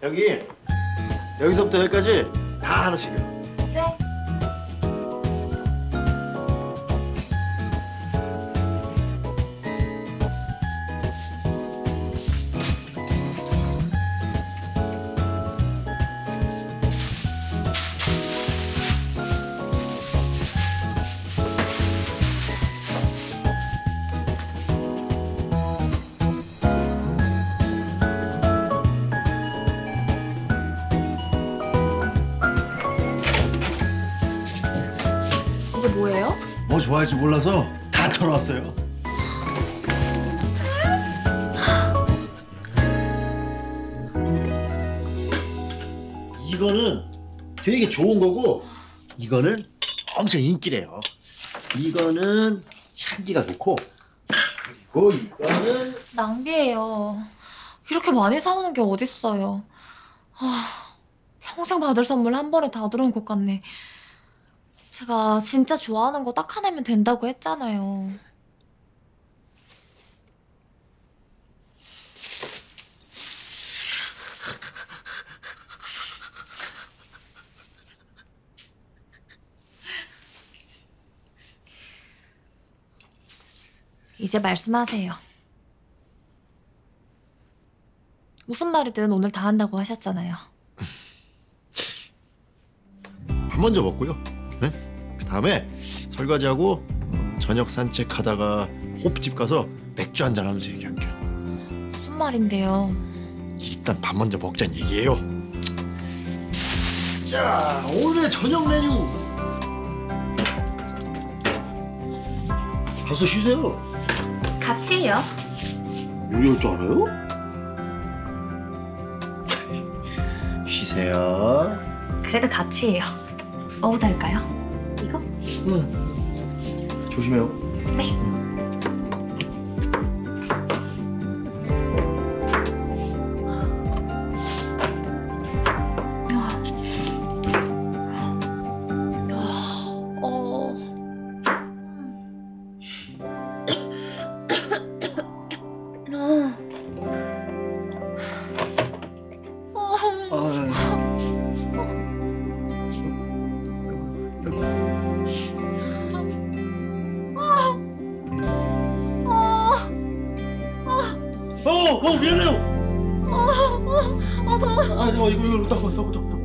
여기서부터 여기까지 다 하나씩이야. 네. 이게 뭐예요? 뭐 좋아할지 몰라서 다 털어왔어요. 이거는 되게 좋은 거고 이거는 엄청 인기래요. 이거는 향기가 좋고 그리고 이거는 낭비예요. 이렇게 많이 사오는 게 어딨어요. 평생 받을 선물 한 번에 다 들어온 것 같네. 제가 진짜 좋아하는 거 딱 하나면 된다고 했잖아요. 이제 말씀하세요. 무슨 말이든 오늘 다 한다고 하셨잖아요. 밥 먼저 먹고요. 네? 그 다음에 설거지하고 저녁 산책하다가 호프집 가서 맥주 한잔 하면서 얘기할게요. 무슨 말인데요? 일단 밥 먼저 먹자는 얘기예요. 자, 오늘의 저녁 메뉴. 가서 쉬세요. 같이 해요. 요리할 줄 알아요? 쉬세요. 그래도 같이 해요. 뭐부터 할까요? 이거? 응. 조심해요. 네. 미안해요. 더워. 이거 닦아.